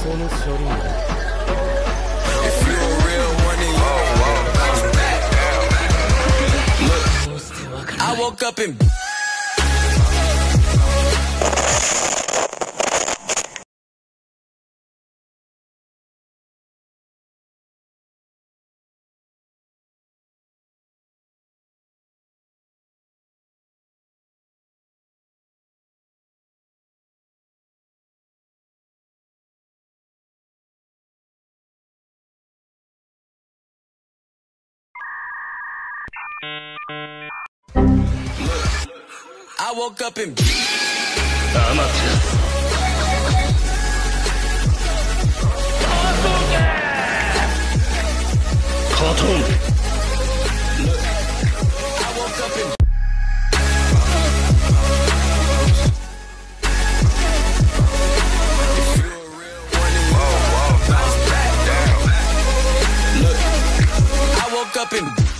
If you a real one, then you bounce back. Look, I woke up and I woke up and up and